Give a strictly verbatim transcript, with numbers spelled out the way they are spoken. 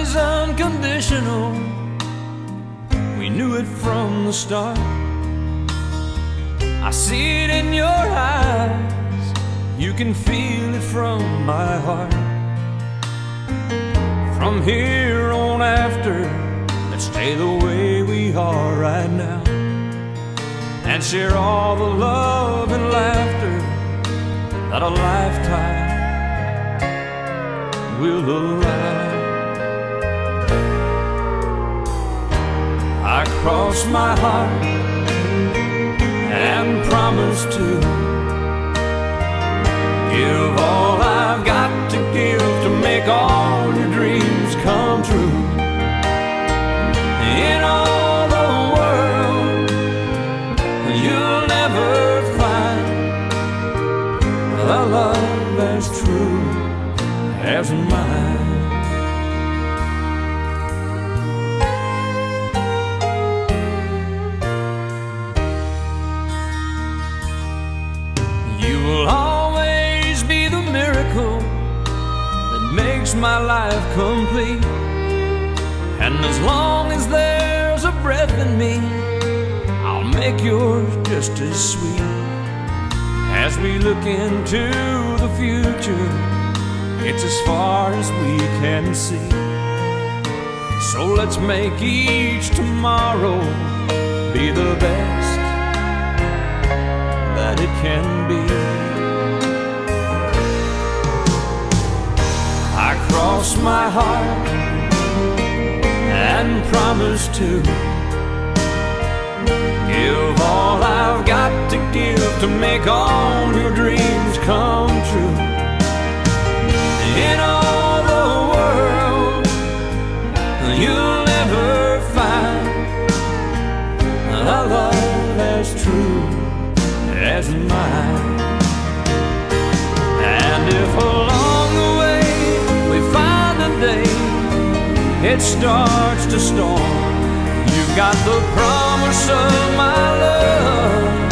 is unconditional. We knew it from the start. I see it in your eyes, you can feel it from my heart. From here on after, let's stay the way we are right now, and share all the love and laughter that a lifetime will allow. I cross my heart and promise to give all I've got to give to make all your dreams come true. In all the world, you'll never find a love as true as mine. You will always be the miracle that makes my life complete. And as long as there's a breath in me, I'll make yours just as sweet. As we look into the future, it's as far as we can see. So let's make each tomorrow be the best that it can be. I cross my heart and promise to give all I've got to give to make all your dreams come true. In all the world, you'll never find a love as true as mine. And if along the way we find a day it starts to storm, you've got the promise of my love